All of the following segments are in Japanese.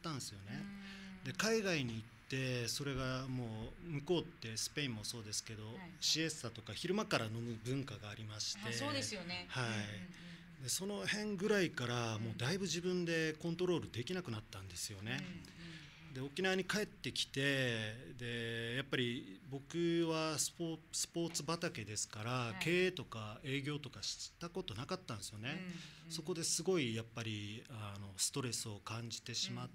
ったんですよね。で海外に行ってそれがもう向こうってスペインもそうですけど、シエスタとか昼間から飲む文化がありまして、 そうですよね。 はい、でその辺ぐらいからもうだいぶ自分でコントロールできなくなったんですよね。で沖縄に帰ってきて、でやっぱり僕はスポーツ畑ですから、経営とか営業とかしたことなかったんですよね。そこですごいやっぱりストレスを感じてしまって、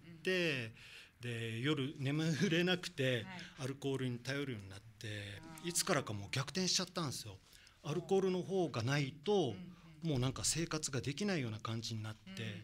で夜眠れなくてアルコールに頼るようになって、いつからかもう逆転しちゃったんですよ。アルコールの方がないともうなんか生活ができないような感じになって、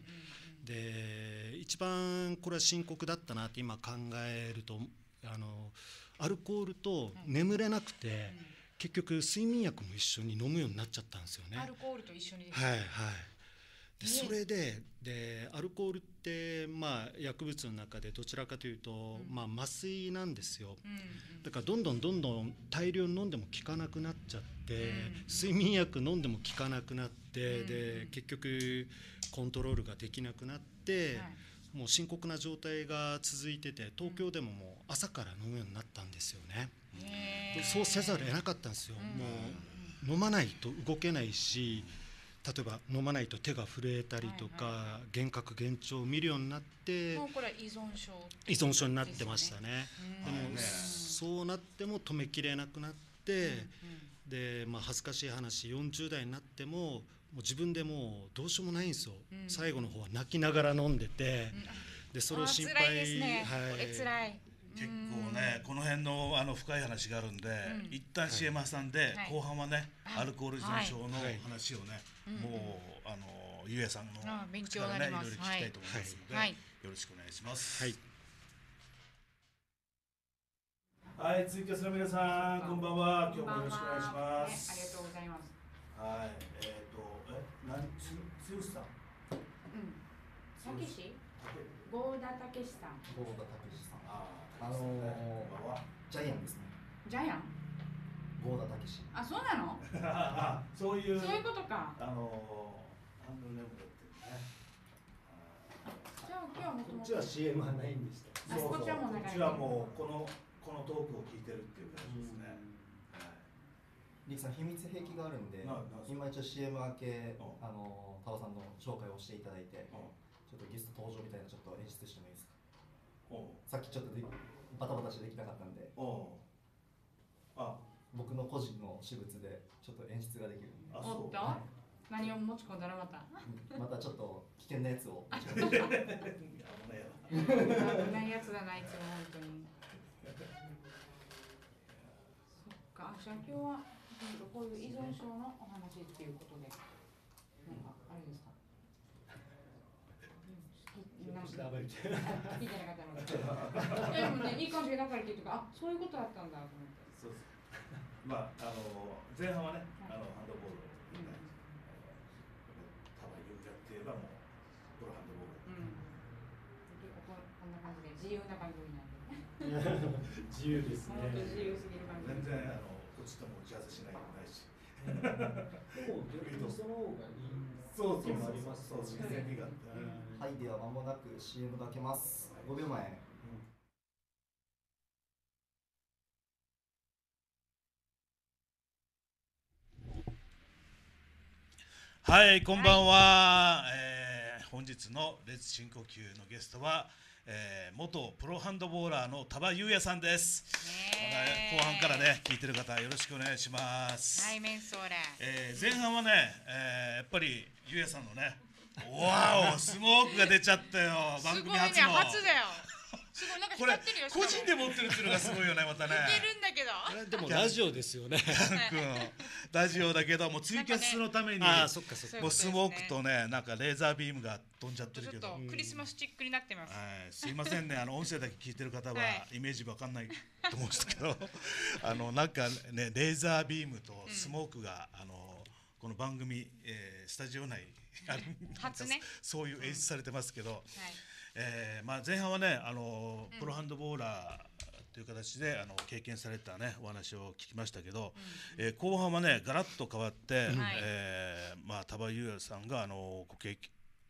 で一番これは深刻だったなって今考えると、アルコールと眠れなくて、結局睡眠薬も一緒に飲むようになっちゃったんですよね。 アルコールと一緒にですはいはい。でそれでアルコールって薬物の中でどちらかというと麻酔なんですよ。だからどんどん大量に飲んでも効かなくなっちゃって、睡眠薬飲んでも効かなくなって、で結局コントロールができなくなって、もう深刻な状態が続いてて、東京でももう朝から飲むようになったんですよね。そうせざるを得なかったんですよ。もう飲まないと動けないし、例えば飲まないと手が震えたりとか、幻覚幻聴を見るようになって、 もうこれは依存症になってましたね。でもそうなっても止めきれなくなって、で恥ずかしい話、40代になってももう自分でもうどうしようもないんですよ。最後の方は泣きながら飲んでて、でそれを心配、 辛いですね。これ辛い。 結構ね、この辺の深い話があるんで、一旦 CM 挟んで、後半はね、アルコール依存症の話をね、もうゆうやさんの口からね、いろいろ聞きたいと思いますので、よろしくお願いします。はい、ツイキャスの皆さん、こんばんは。今日もよろしくお願いします。 ありがとうございます。 はい、剛さん。 たけし。郷田たけしさん。 郷田たけしさん。ジャイアンですね。 ジャイアン。 郷田たけし。 あ、そうなの。 そういうことか。 ハンドルネームだってね。 じゃあ今日はもともと。 こっちは CM はないんでした。 こっちはもうこっちはもうこのトークを聞いてるっていう感じですね。 リキさん、秘密兵器があるんで、今一応 CM 明けタオさんの紹介をしていただいて、ちょっとゲスト登場みたいなちょっと演出してもいいですか。さっきちょっとバタバタしてできなかったんで、僕の個人の私物でちょっと演出ができるんで。 おっと、何を持ち込んだらまたまたちょっと危険なやつを危ないやつだな、いつも本当に。そっか、じゃあ今日はこういう依存症のお話っていうことで、なんかあれですか。聞いてなかったので。でもね、いい感じで仲良いっていうか、そういうことだったんだと思って。 そうです。前半はね、ハンドボールみたいな。たまにやっていればもうプロハンドボール。 結構こんな感じで自由な番組なんで。 自由ですね。 本当自由すぎる感じ。 全然こっちとも打ち合わせしないとないし。 でも逆にその方がいい。 そうそうあります。そう自然味があって。 はい、では間もなく CM が開けます。5秒前。 はい、こんばんは。本日のレッツ深呼吸のゲストは、元プロハンドボーラーの田場裕也さんです。後半からね聞いてる方よろしくお願いします。 はい、メンソーラ。 前半はね、やっぱり裕也さんのね、わおスモークが出ちゃったよ。番組初の。 すごいね、初だよ。すごいなんか光ってるよ。 個人で持ってるっていうのがすごいよね、またね。 いけるんだけど。 でもラジオですよね。 ラジオだけどもツイキャスのために、もうスモークとね、なんかレーザービームが飛んじゃってるけど。 ちょっとクリスマスチックになってます。 すいませんね、音声だけ聞いてる方はイメージわかんないと思うんですけど、なんかねレーザービームとスモークがこの番組スタジオ内初ね、 そういう演出されてますけど。前半はねプロハンドボーラーという形で経験されたねお話を聞きましたけど、後半はねガラッと変わって、田場裕也さんがご経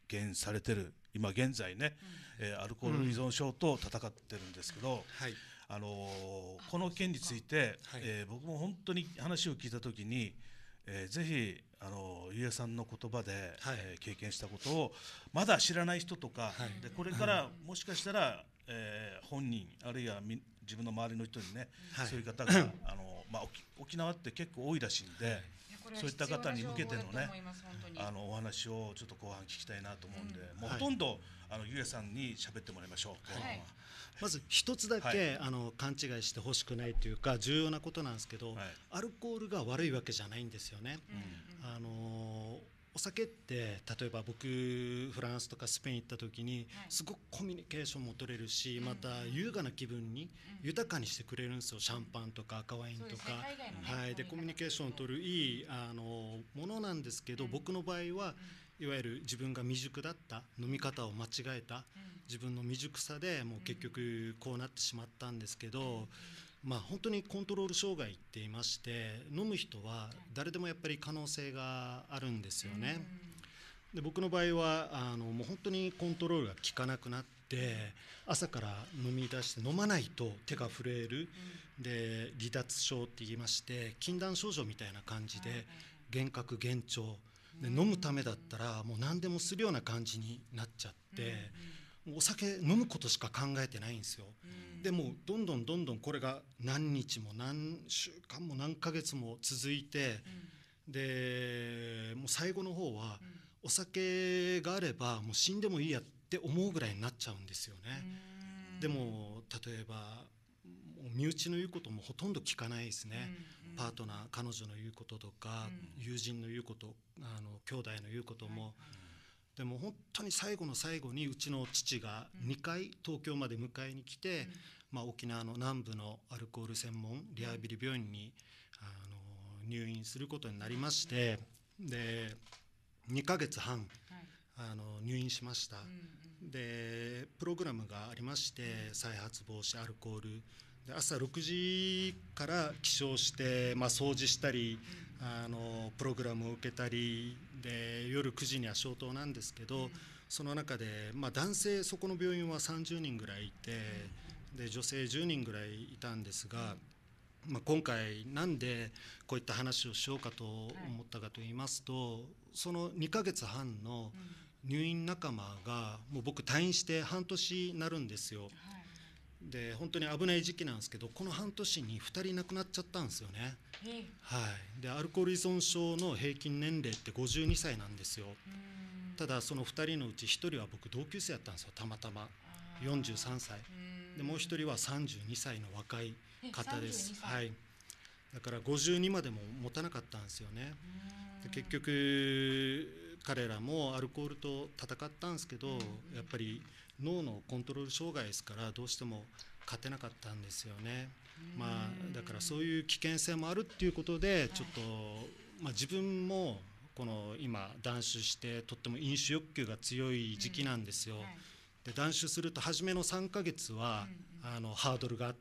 現されてる今現在ね、アルコール依存症と戦ってるんですけど、 はい、 この件について、僕も本当に話を聞いた時に、ぜひゆうやさんの言葉で、経験したことをまだ知らない人とか、でこれからもしかしたら、本人あるいは自分の周りの人にね、そういう方が沖縄って結構多いらしいんで、そういった方に向けてのねお話をちょっと後半聞きたいなと思うんで、もうほとんどゆうやさんに喋ってもらいましょう。 まず一つだけ、勘違いしてほしくないというか重要なことなんですけど、アルコールが悪いわけじゃないんですよね。お酒って例えば僕フランスとかスペイン行った時にすごくコミュニケーションも取れるし、また優雅な気分に豊かにしてくれるんですよ。シャンパンとか赤ワインとか、でコミュニケーションを取るいいものなんですけど、僕の場合はいわゆる自分が未熟だった飲み方を間違えた自分の未熟さでもう結局こうなってしまったんですけど、本当にコントロール障害って言いまして、飲む人は誰でもやっぱり可能性があるんですよね。で僕の場合はもう本当にコントロールが効かなくなって、朝から飲み出して飲まないと手が震える、で離脱症って言いまして禁断症状みたいな感じで幻覚幻聴で、飲むためだったらもう何でもするような感じになっちゃって、お酒飲むことしか考えてないんですよ。でもどんどんこれが何日も何週間も何ヶ月も続いて、でもう最後の方はお酒があればもう死んでもいいやって思うぐらいになっちゃうんですよね。でも例えば身内の言うこともほとんど聞かないですね。パートナー彼女の言うこととか、友人の言うこと、兄弟の言うことも、でも本当に最後の最後にうちの父が2回東京まで迎えに来て、沖縄の南部のアルコール専門リハビリ病院に入院することになりまして、で2ヶ月半、入院しました。でプログラムがありまして、再発防止アルコールで朝6時から起床して、掃除したりプログラムを受けたりで、夜9時には消灯なんですけど、その中で、男性そこの病院は30人ぐらいいて、で女性10人ぐらいいたんですが、今回なんでこういった話をしようかと思ったかと言いますと、その2ヶ月半の入院仲間がもう僕退院して半年になるんですよ。で本当に危ない時期なんですけど、この半年に2人亡くなっちゃったんですよね。でアルコール依存症の平均年齢って52歳なんですよ。ただその2人のうち1人は僕同級生やったんですよ、たまたま43歳で、もう1人は32歳の若い方です。だから52までも持たなかったんですよね。で結局彼らもアルコールと戦ったんですけど、やっぱり脳のコントロール障害ですからどうしても勝てなかったんですよね。だからそういう危険性もあるっていうことで、ちょっと、自分もこの今断酒してとっても飲酒欲求が強い時期なんですよ。で断酒すると初めの3ヶ月はハードルがあって、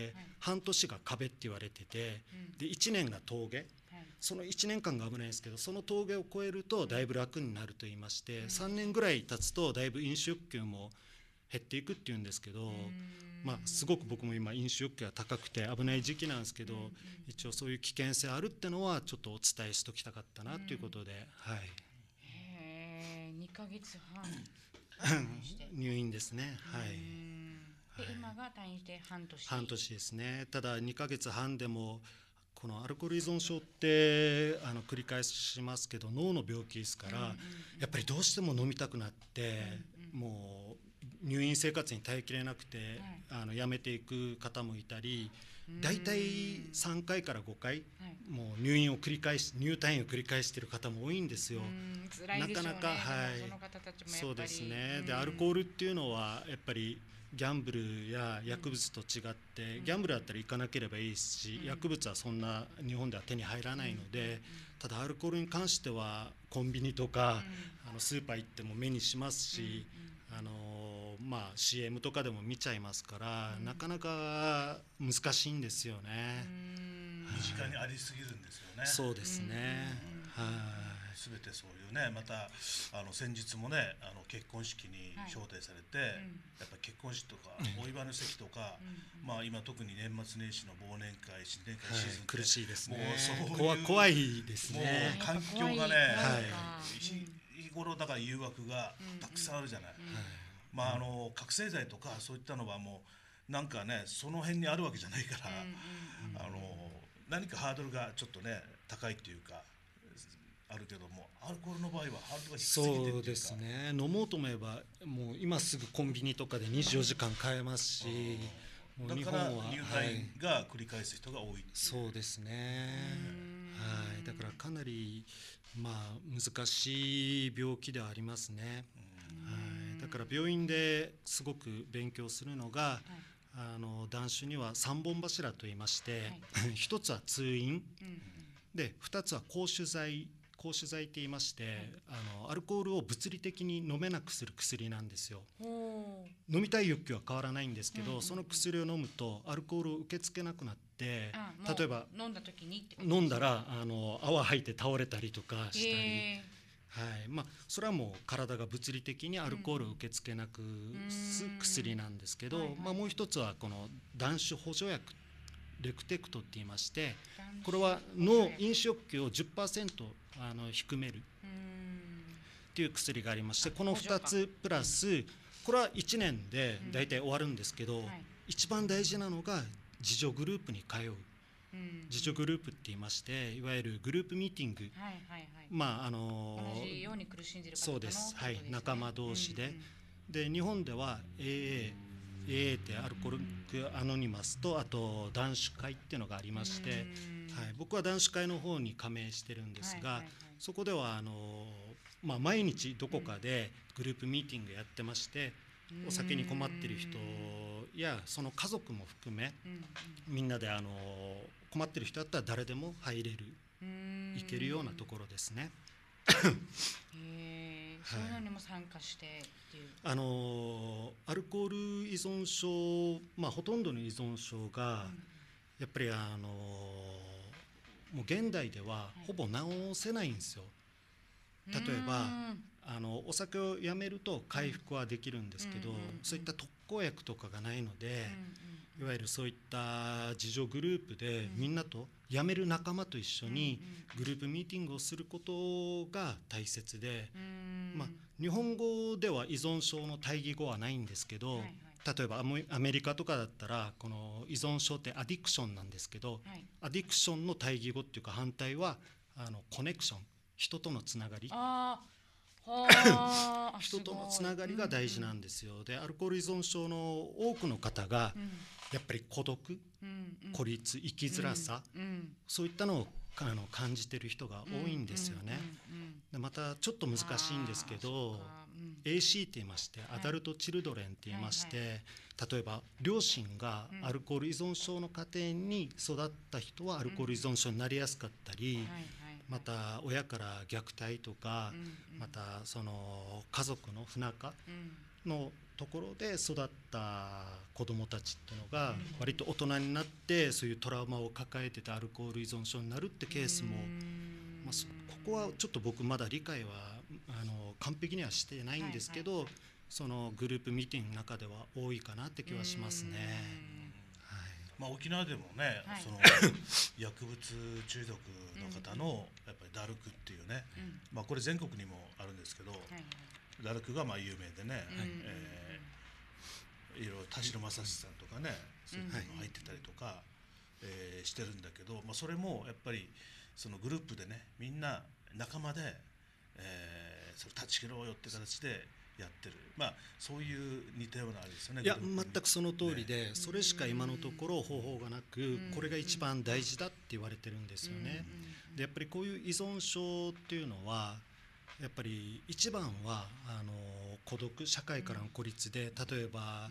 半年が壁って言われてて、で1年が峠、その1年間が危ないんですけど、その峠を越えるとだいぶ楽になると言いまして、3年ぐらい経つとだいぶ飲酒欲求も減っていくっていうんですけど、すごく僕も今飲酒欲求が高くて危ない時期なんですけど、一応そういう危険性あるってのはちょっとお伝えしときたかったなということで、 2ヶ月半入院ですね。 で今が退院して半年ですね。ただ2ヶ月半でもこのアルコール依存症って繰り返しますけど脳の病気ですから、やっぱりどうしても飲みたくなって、もう入院生活に耐えきれなくて、辞めていく方もいたり、だいたい3回から5回、もう入退院を繰り返している方も多いんですよ。なかなかそうですね。でアルコールっていうのはやっぱりギャンブルや薬物と違って、ギャンブルだったら行かなければいいし、薬物はそんな日本では手に入らないので、ただアルコールに関してはコンビニとかスーパー行っても目にしますし、CM とかでも見ちゃいますから、なかなか難しいんですよね。 身近にありすぎるんですよね。 そうですね。 全てそういうね、また先日もね結婚式に招待されて、やっぱ結婚式とかお祝いの席とか、まあ今特に年末年始の忘年会新年会シーズンって、 苦しいですね。 もうそういう怖いですね。 もう環境がね、日頃だから誘惑がたくさんあるじゃない。まあ覚醒剤とかそういったのはもうなんかねその辺にあるわけじゃないから、何かハードルがちょっとね高いっていうかあるけども、アルコールの場合はハードルが低すぎてっていうか。 そうですね。飲もうと思えばもう今すぐコンビニとかで24時間買えますし、もう日本は入退が繰り返す人が多いっていう。 そうですね。はい。だからかなりまあ難しい病気ではありますね。はい。だから病院ですごく勉強するのが、断酒には3本柱といいまして、一つは通院、で2つは抗酒剤って言いまして、アルコールを物理的に飲めなくする薬なんですよ。飲みたい欲求は変わらないんですけど、その薬を飲むとアルコールを受け付けなくなって、例えば飲んだ時に飲んだら泡吐いて倒れたりとかしたり、まあ、それはもう体が物理的にアルコールを受け付けなくす薬なんですけど、まあ、もう一つはこの断酒補助薬レクテクトって言いまして、これは飲酒欲求を 10% 低めるっていう薬がありまして、この2つプラスこれは1年で大体終わるんですけど、一番大事なのが自助グループに通う。自助グループって言いまして、いわゆるグループミーティング、まあ同じように苦しんでいる方そうです、はい、仲間同士で、で日本では AA ってアルコールアノニマスと、あと断酒会っていうのがありまして、はい、僕は断酒会の方に加盟してるんですが、そこではまあ、毎日どこかでグループミーティングやってまして、お酒に困ってる人やその家族も含め、みんなで困ってる人だったら誰でも入れる、行けるようなところですね。 そういうのにも参加してっていう。 アルコール依存症、まあ、ほとんどの依存症が、やっぱりもう現代ではほぼ治せないんですよ。例えばお酒をやめると回復はできるんですけど、そういった特効薬とかがないので、いわゆるそういった自助グループでみんなとやめる仲間と一緒にグループミーティングをすることが大切で、まあ、日本語では依存症の対義語はないんですけど、例えばアメリカとかだったらこの依存症ってアディクションなんですけど、アディクションの対義語っていうか反対はコネクション、人とのつながり、人とのつながりが大事なんですよ。でアルコール依存症の多くの方がやっぱり孤独、孤立、生きづらさ、そういったのを感じてる人が多いんですよね。でまたちょっと難しいんですけど、AC って言いまして、アダルト・チルドレンって言いまして、例えば両親がアルコール依存症の家庭に育った人はアルコール依存症になりやすかったり、また親から虐待とか、またその家族の不仲のところで育った子どもたちっていうのが割と大人になってそういうトラウマを抱えててアルコール依存症になるってケースも、まあ、ここはちょっと僕まだ理解は完璧にはしてないんですけど、そのグループミーティングの中では多いかなって気はしますね。 まあ、沖縄でもね、その薬物中毒の方のやっぱりダルクっていうね、まあ、これ全国にもあるんですけど、ダルクがまあ有名でね、いろいろ田代正史さんとかね、そういうの入ってたりとか、してるんだけど、まあ、それもやっぱりそのグループでねみんな仲間で、それ断ち切ろうよって形でやってる、まあ、そういう似たようなあれですよね。 いや全くその通りで、それしか今のところ方法がなく、これが一番大事だって言われてるんですよね。でやっぱりこういう依存症っていうのはやっぱり一番は孤独、社会からの孤立で、例えば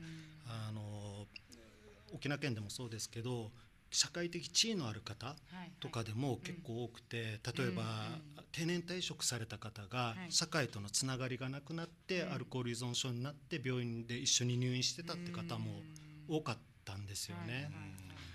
沖縄県でもそうですけど社会的地位のある方とかでも結構多くて、例えば定年退職された方が社会とのつながりがなくなってアルコール依存症になって病院で一緒に入院してたって方も多かったんですよね。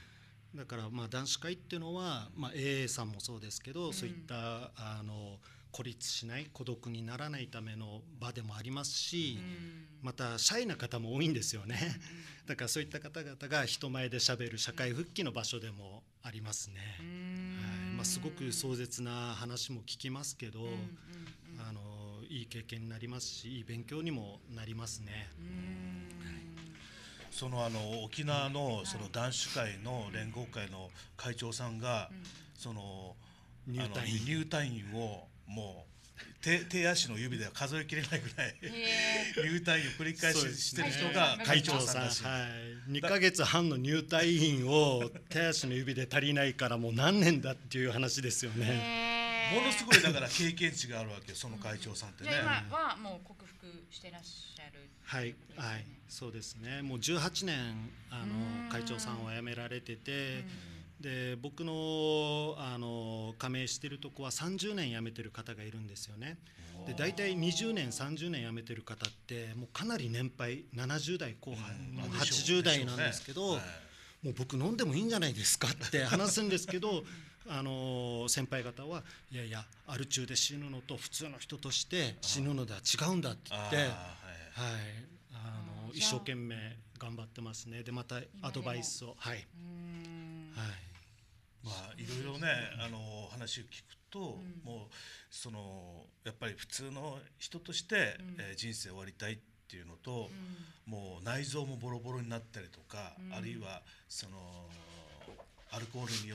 だからまあ断酒会っていうのは、まあ、AA さんもそうですけど、そういった孤立しない、孤独にならないための場でもありますし、またシャイな方も多いんですよね。だからそういった方々が人前でしゃべる社会復帰の場所でもありますね。すごく壮絶な話も聞きますけど、いい経験になりますし、いい勉強にもなりますね。 その沖縄のその男子会の連合会の会長さんが、その入退院をもう手足の指では数えきれないぐらい入退院を繰り返してる人が会長さんだし、 2ヶ月半の入退院を手足の指で足りないからもう何年だっていう話ですよね。 ものすごいだから経験値があるわけよ、その会長さんってね。 今はもう克服してらっしゃる。 はい、はい、そうですね。もう18年会長さんを辞められてて、で僕の加盟してるとこは30年辞めてる方がいるんですよね。で大体20年30年辞めてる方ってもうかなり年配、70代後半、80代なんですけど、もう僕飲んでもいいんじゃないですかって話すんですけど先輩方はいやいや、アル中で死ぬのと普通の人として死ぬのでは違うんだって言って、一生懸命頑張ってますね。でまたアドバイスをいろいろね話を聞くと、もうそのやっぱり普通の人として、人生を終わりたいっていうのと、もう内臓もボロボロになったりとか、あるいはそのアルコールによって、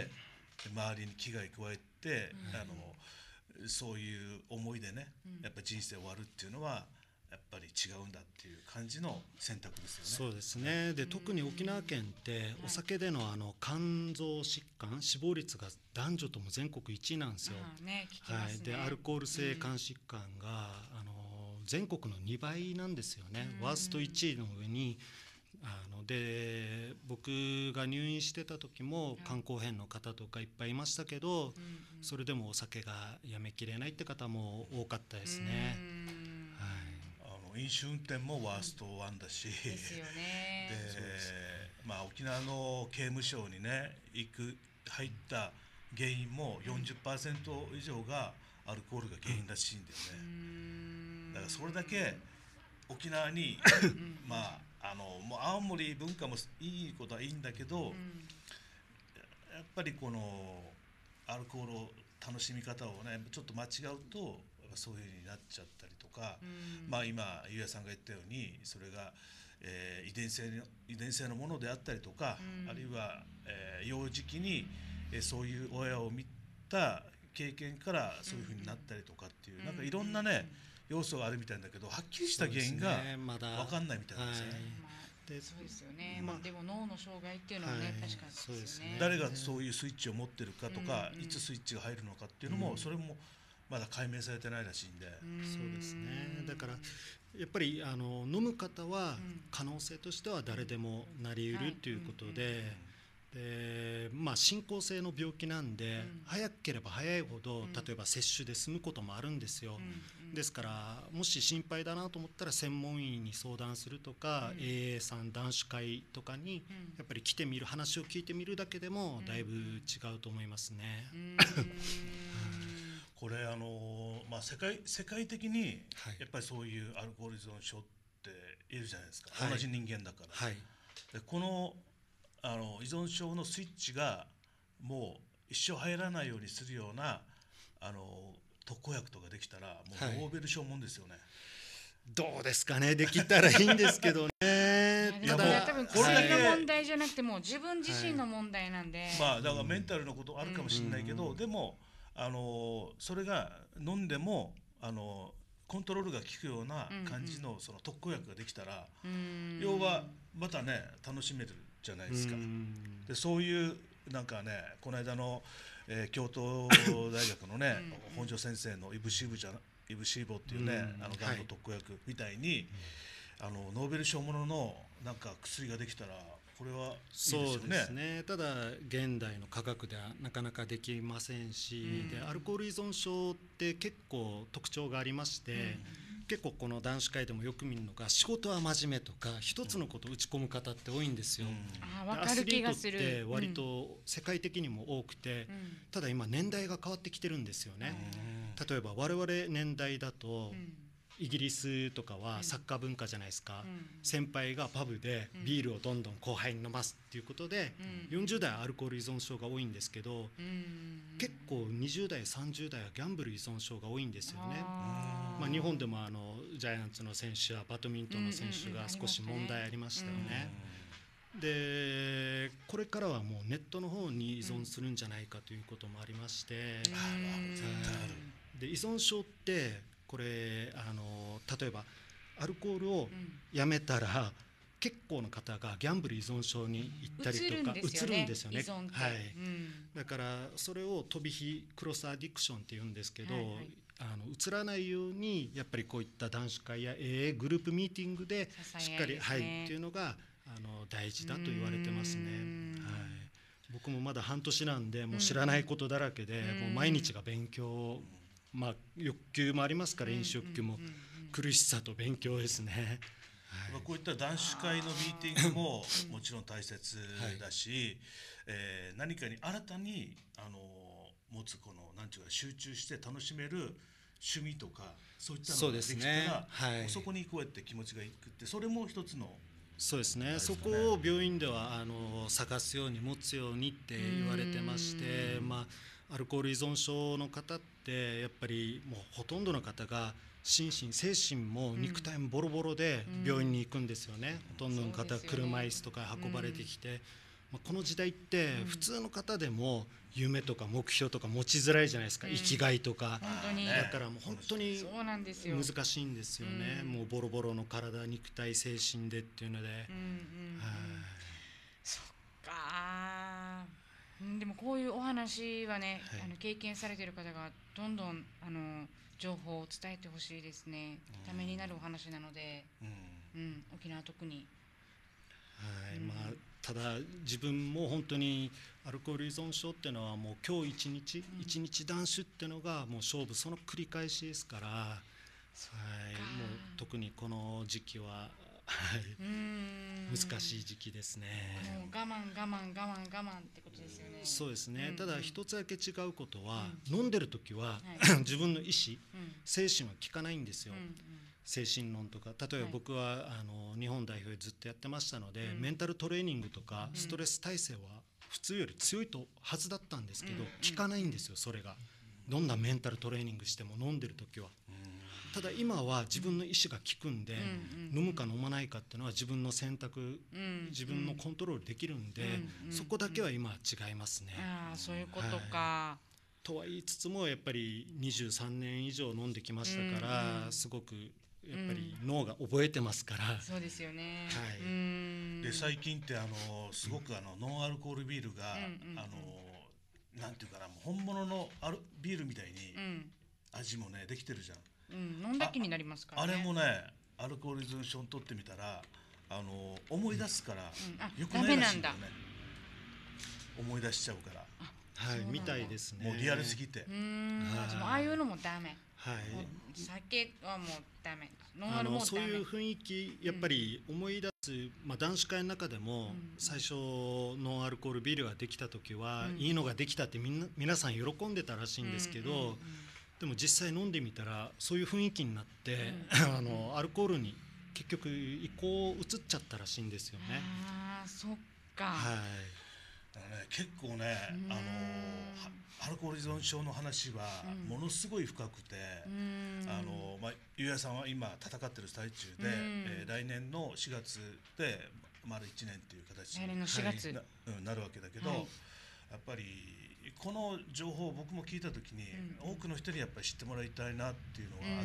周りに危害加えて、そういう思いでね、やっぱり人生終わるっていうのはやっぱり違うんだっていう感じの選択ですよね。 そうですね。で特に沖縄県ってお酒での肝臓疾患死亡率が男女とも全国1位なんですよ。でアルコール性肝疾患が全国の2倍なんですよね。ワースト1位の上にで僕が入院してた時も肝硬変の方とかいっぱいいましたけど、それでもお酒がやめきれないって方も多かったですね。 飲酒運転もワースト1だし、 ですよね。 で沖縄の刑務所にね入った原因も 40% 以上がアルコールが原因らしいんだよね。だからそれだけ沖縄にもう青森文化もいいことはいいんだけど、やっぱりこのアルコールを楽しみ方をねちょっと間違うとそういう風になっちゃったりとか、今ゆうやさんが言ったようにそれが、遺伝性のものであったりとか、あるいは、幼児期に、そういう親を見た経験からそういう風になったりとかっていう、なんかいろんなね要素があるみたいだけど、はっきりした原因が分かんないみたいなんですよね。 そうですよね。でも脳の障害っていうのはね、確かにそうですね。 誰がそういうスイッチを持ってるかとか、いつスイッチが入るのかっていうのも、それもまだ解明されてないらしいんで。 そうですね。だからやっぱり飲む方は可能性としては誰でもなりうるということで、進行性の病気なんで、早ければ早いほど例えば接種で済むこともあるんですよ。ですからもし心配だなと思ったら専門医に相談するとか、AA さん男子会とかにやっぱり来てみる、話を聞いてみるだけでもだいぶ違うと思いますね。 これ世界的にやっぱりそういうアルコール依存症っているじゃないですか、同じ人間だから。でこの依存症のスイッチがもう一生入らないようにするような特効薬とかできたらもうノーベル賞もんですよね。 どうですかね、できたらいいんですけどね。 ただ多分薬の問題じゃなくても自分自身の問題なんで、 だからメンタルのことあるかもしれないけど、でもそれが飲んでもコントロールが効くような感じのその特効薬ができたら、要はまたね楽しめるじゃないですか。でそういうなんかね、この間の、京都大学のね本庄先生のイブシーボっていうねがんの特効薬みたいに、ノーベル賞もののなんか薬ができたらこれはいいですよね。 そうですね。ただ現代の科学ではなかなかできませんし、でアルコール依存症って結構特徴がありまして、 結構この男子会でもよく見るのが、仕事は真面目とか一つのことを打ち込む方って多いんですよ。 分かる気がする。 アスリートって割と世界的にも多くて、ただ今年代が変わってきてるんですよね。例えば我々年代だと、イギリスとかはサッカー文化じゃないですか。先輩がパブでビールをどんどん後輩に飲ますっていうことで、40代はアルコール依存症が多いんですけど、結構20代30代はギャンブル依存症が多いんですよね。まあ、日本でもジャイアンツの選手やバドミントンの選手が少し問題ありましたよね。でこれからはもうネットの方に依存するんじゃないかということもありまして、で依存症ってこれ例えばアルコールをやめたら、結構の方がギャンブル依存症に行ったりとか移るんですよね。はい、だからそれを飛び火クロスアディクションって言うんですけど、移らないようにやっぱりこういった男子会やグループミーティングでしっかり、はいっていうのが大事だと言われてますね。僕もまだ半年なんでもう知らないことだらけで、もう毎日が勉強、まあ、欲求もありますから、飲食欲求も苦しさと勉強ですね。 こういった男子会のミーティングももちろん大切だし、何かに新たに持つこのなんていうか集中して楽しめる趣味とかそういったのができたら、そこにこうやって気持ちがいくって、それも一つの。 そうですね。そこを病院では探すように持つようにって言われてまして、まあアルコール依存症の方ってやっぱりもうほとんどの方が心身精神も肉体もボロボロで病院に行くんですよね。ほとんどの方は車椅子とか運ばれてきて、この時代って普通の方でも夢とか目標とか持ちづらいじゃないですか、生きがいとか。だからもう本当に難しいんですよね。もうボロボロの体、肉体、精神でっていうので。 そっか。でもこういうお話はね、経験されている方がどんどん情報を伝えてほしいですね。ためになるお話なので、沖縄特に。 まあただ自分も本当にアルコール依存症っていうのはもう今日一日断酒っていうのがもう勝負その繰り返しですから、もう特にこの時期は難しい時期ですね。 もう我慢ってことですよね。 そうですね。ただ一つだけ違うことは、飲んでる時は自分の意思、精神は効かないんですよ。精神論とか、例えば僕は日本代表でずっとやってましたので、メンタルトレーニングとかストレス耐性は普通より強いはずだったんですけど、効かないんですよ。それがどんなメンタルトレーニングしても飲んでる時は。ただ今は自分の意思が効くんで、飲むか飲まないかっていうのは自分の選択、自分のコントロールできるんで、そこだけは今は違いますね。 そういうことか。 とは言いつつもやっぱり23年以上飲んできましたから、すごくやっぱり脳が覚えてますから。 そうですよね。 で最近ってすごくノンアルコールビールがなんていうかな、本物のビールみたいに味もねできてるじゃん。 飲んだ気になりますからね。 あれもね、アルコール依存症にとってみたら思い出すからよくないらしいんだよね。思い出しちゃうから。 みたいですね。 もうリアルすぎて。 ああいうのもダメ。酒はもうダメ。ノンアルもダメ。 そういう雰囲気やっぱり思い出す、男子会の中でも最初ノンアルコールビールができた時はいいのができたって皆さん喜んでたらしいんですけど、でも実際飲んでみたらそういう雰囲気になってアルコールに結局移っちゃったらしいんですよね。 そっか。 結構ね、アルコール依存症の話はものすごい深くて、ゆうやさんは今戦ってる最中で、来年の4月で丸1年っていう形になるわけだけど、やっぱりこの情報を僕も聞いた時に、多くの人にやっぱり知ってもらいたいなっていうのがあって、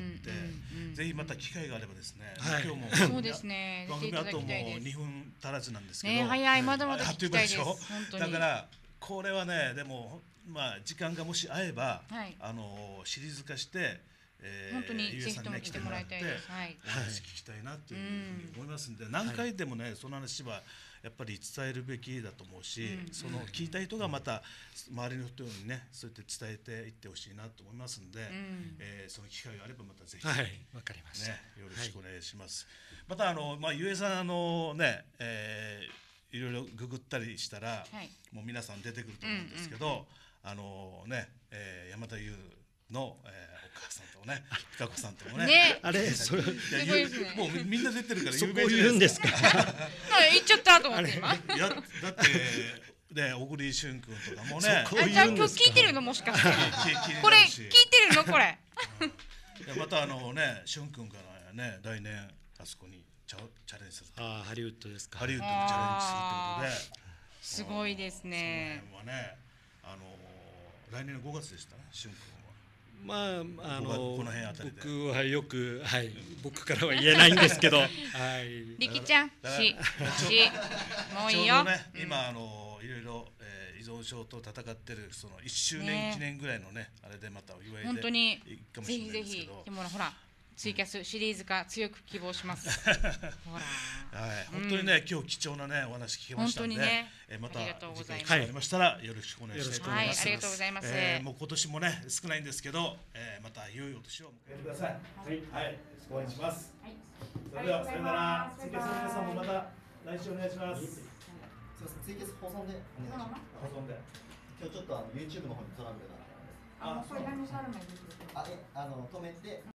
ぜひまた機会があればですね、今日もそうですね、 番組あともう2分足らずなんですけど、 早い、まだまだ聞きたいです。 だからこれはね、でも時間がもし合えばシリーズ化して本当にぜひとも来てもらいたいです。はい。 話聞きたいなというふうに思いますんで、何回でもねその話はやっぱり伝えるべきだと思うし、その聞いた人がまた周りの人にねそうやって伝えていってほしいなと思いますんで、その機会があればまたぜひわかりました。 よろしくお願いします。またゆえさんねいろいろググったりしたら、もう皆さん出てくると思うんですけど、山田優の、お母さんとね、深子さんともね、 あれそれもうみんな出てるから有名そこ言うんですか。 言っちゃったと思って今。 いやだってね小栗旬君とかもね。 じゃあ今日聞いてるのもしかして。これ聞いてるのこれ。 またね旬君からね来年あそこにチャレンジする。 ハリウッドですか。 ハリウッドにチャレンジするってことで。 すごいですね。 その辺はね来年の5月でしたね旬君は。 僕はよく僕からは言えないんですけど、 りきちゃんもういいよ。 今いろいろ依存症と戦ってるその1周年記念ぐらいのねあれでまたお祝いで本当にぜひぜひでもほらツイキャスシリーズ化強く希望します。ほら本当にね今日貴重なねお話聞けましたので、また次回機会ありましたらよろしくお願いしたいと思います。 ありがとうございます。 もう今年もね少ないんですけど、また良いお年を迎えてください。はい、よろしくお願いします。それではさよなら。ツイキャスの皆さんもまた来週お願いします。 すみません、ツイキャス保存でお願いします。 保存で。 今日ちょっとYouTube の方にトラブルがあったので。 これ何も触らないです。 止めて。